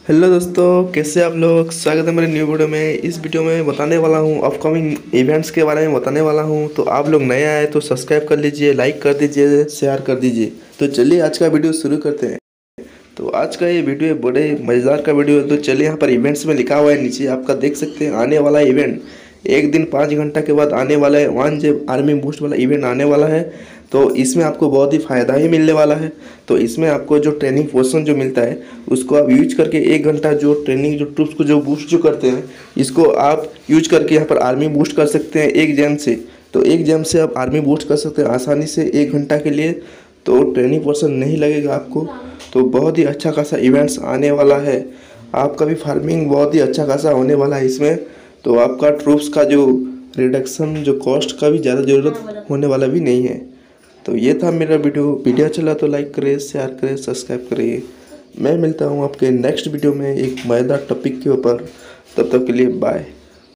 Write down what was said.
Hello दोस्तों, कैसे आप लोग। स्वागत है मेरे न्यू वीडियो में। इस वीडियो में बताने वाला हूँ अपकमिंग इवेंट्स के बारे में बताने वाला हूँ। तो आप लोग नए आए तो सब्सक्राइब कर लीजिए, लाइक कर दीजिए, शेयर कर दीजिए। तो चलिए आज का वीडियो शुरू करते हैं। तो आज का ये वीडियो बड़े मज़ेदार का वीडियो है। तो चलिए, यहाँ पर इवेंट्स में लिखा हुआ है नीचे, आपका देख सकते हैं। आने वाला इवेंट एक दिन 5 घंटा के बाद आने वाला है। 1 जब आर्मी बूस्ट वाला इवेंट आने वाला है, तो इसमें आपको बहुत ही फ़ायदा ही मिलने वाला है। तो इसमें आपको जो ट्रेनिंग पोर्शन जो मिलता है उसको आप यूज करके 1 घंटा जो ट्रेनिंग जो ट्रूप्स को जो बूस्ट जो करते हैं, इसको आप यूज करके यहाँ पर आर्मी बूस्ट कर सकते हैं 1 जेम से। तो 1 जेम से आप आर्मी बूस्ट कर सकते हैं आसानी से 1 घंटा के लिए। तो ट्रेनिंग पोर्शन नहीं लगेगा आपको। तो बहुत ही अच्छा खासा इवेंट्स आने वाला है। आपका भी फार्मिंग बहुत ही अच्छा खासा होने वाला है इसमें। तो आपका ट्रूप्स का जो रिडक्शन जो कॉस्ट का भी ज़्यादा ज़रूरत होने वाला भी नहीं है। तो ये था मेरा वीडियो अच्छा लगा तो लाइक करें, शेयर करें, सब्सक्राइब करिए। मैं मिलता हूँ आपके नेक्स्ट वीडियो में एक मज़ेदार टॉपिक के ऊपर। तब तक के लिए बाय।